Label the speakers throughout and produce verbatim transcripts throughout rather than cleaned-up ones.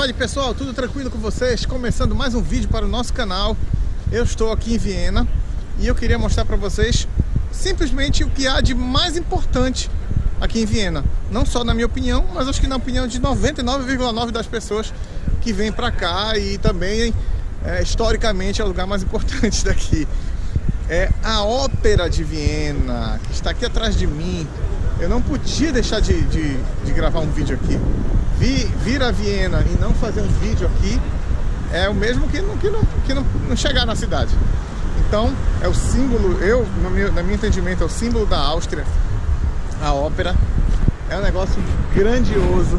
Speaker 1: Fala pessoal, tudo tranquilo com vocês? Começando mais um vídeo para o nosso canal. Eu estou aqui em Viena e eu queria mostrar para vocês simplesmente o que há de mais importante aqui em Viena. Não só na minha opinião, mas acho que na opinião de noventa e nove vírgula nove por cento das pessoas que vêm para cá. E também, é, historicamente, é o lugar mais importante daqui. É a Ópera de Viena, que está aqui atrás de mim. Eu não podia deixar de, de, de gravar um vídeo aqui. Vi, vir a Viena e não fazer um vídeo aqui é o mesmo que não, que não, que não, não chegar na cidade. Então, é o símbolo, eu, no meu, no meu entendimento, é o símbolo da Áustria, a ópera. É um negócio grandioso.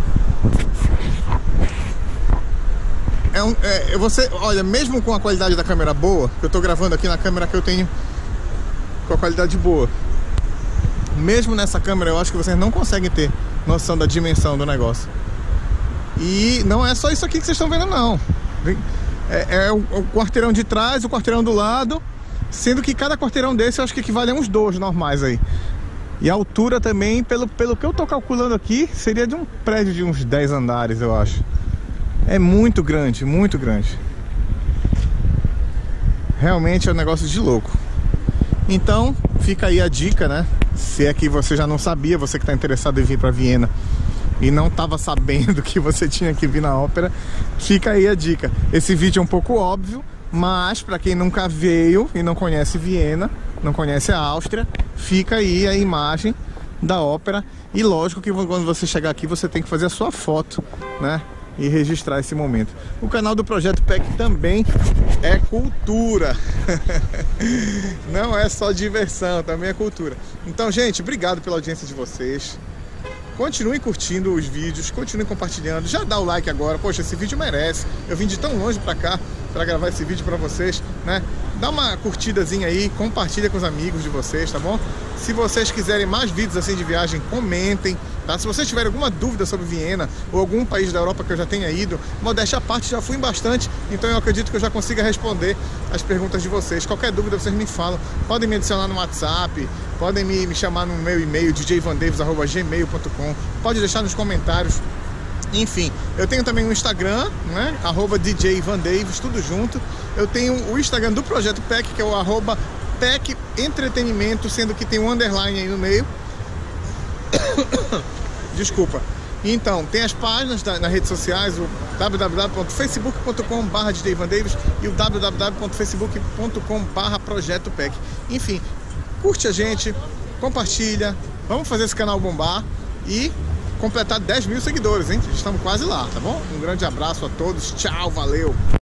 Speaker 1: É um, é, você, olha, mesmo com a qualidade da câmera boa, que eu tô gravando aqui na câmera que eu tenho com a qualidade boa, mesmo nessa câmera eu acho que vocês não conseguem ter noção da dimensão do negócio. E não é só isso aqui que vocês estão vendo, não. É, é o, o quarteirão de trás, o quarteirão do lado, sendo que cada quarteirão desse eu acho que equivale a uns dois normais aí. E a altura também, pelo, pelo que eu tô calculando aqui, seria de um prédio de uns dez andares, eu acho. É muito grande, muito grande. Realmente é um negócio de louco. Então, fica aí a dica, né? Se é que você já não sabia, você que está interessado em vir para Viena e não estava sabendo que você tinha que vir na ópera, fica aí a dica. Esse vídeo é um pouco óbvio, mas para quem nunca veio e não conhece Viena, não conhece a Áustria, fica aí a imagem da ópera. E lógico que quando você chegar aqui, você tem que fazer a sua foto, né? E registrar esse momento. O canal do Projeto P E C também é cultura. Não é só diversão, também é cultura. Então, gente, obrigado pela audiência de vocês. Continue curtindo os vídeos, continue compartilhando. Já dá o like agora. Poxa, esse vídeo merece. Eu vim de tão longe pra cá pra gravar esse vídeo pra vocês, né? Dá uma curtidazinha aí, compartilha com os amigos de vocês, tá bom? Se vocês quiserem mais vídeos assim de viagem, comentem, tá? Se vocês tiverem alguma dúvida sobre Viena ou algum país da Europa que eu já tenha ido, modéstia à parte, já fui em bastante, então eu acredito que eu já consiga responder as perguntas de vocês. Qualquer dúvida vocês me falam, podem me adicionar no WhatsApp, podem me, me chamar no meu e-mail, d j van davis arroba gmail ponto com, pode deixar nos comentários. Enfim, eu tenho também um Instagram, né? Arroba D J Van Davis, tudo junto. Eu tenho o Instagram do Projeto P E C, que é o arroba P E C Entretenimento, sendo que tem um underline aí no meio. Desculpa. Então, tem as páginas da, nas redes sociais, o w w w ponto facebook ponto com barra D J Van Davis e o w w w ponto facebook ponto com barra Projeto P E C. Enfim, curte a gente, compartilha, vamos fazer esse canal bombar e completar dez mil seguidores, hein? Estamos quase lá, tá bom? Um grande abraço a todos, tchau, valeu!